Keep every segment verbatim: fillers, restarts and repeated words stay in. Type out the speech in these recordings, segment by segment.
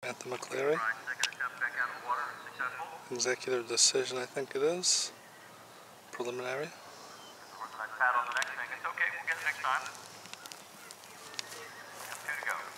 Samantha McCleary. Executive decision, I think it is. Preliminary. Pat on the next thing. It's okay, we'll get it next time. Two to go.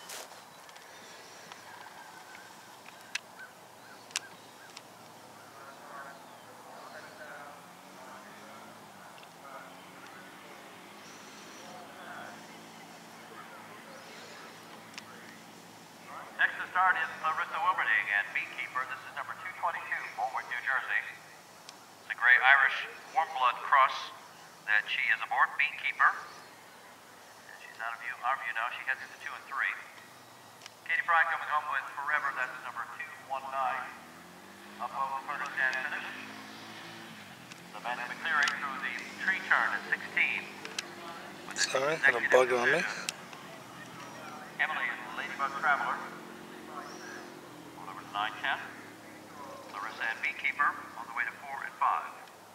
Next to start is Clarissa Wilberding and Beekeeper. This is number two twenty-two, Bournemouth, New Jersey. It's a gray Irish warm blood cross that she is aboard, Beekeeper. And she's out of view, our view now. She heads to two and three. Katie Fry coming home with Forever. That's number two one nine. Up over the first stand finish. Samantha McCleary through the tree turn at sixteen. Sorry, had a bug on me. Emily and Ladybug Traveler. Over to nine ten. Clarissa and Beekeeper on the way to four and five.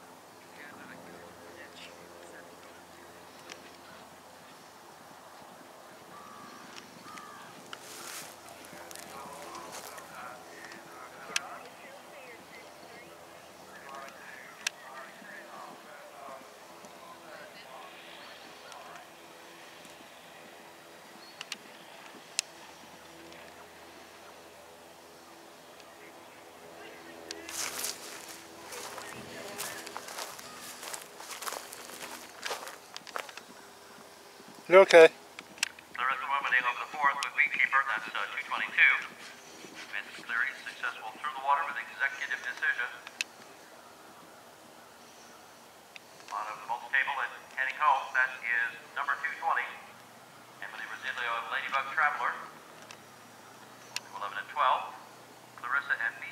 You're okay. Clarissa Wilberding over the fourth with Beekeeper. That's uh, two twenty-two. Samantha McCleary successful through the water with executive decision. On of the multi table and heading home, that is number two twenty. Emily Rosilio and Ladybug Traveler. eleven and twelve. Clarissa and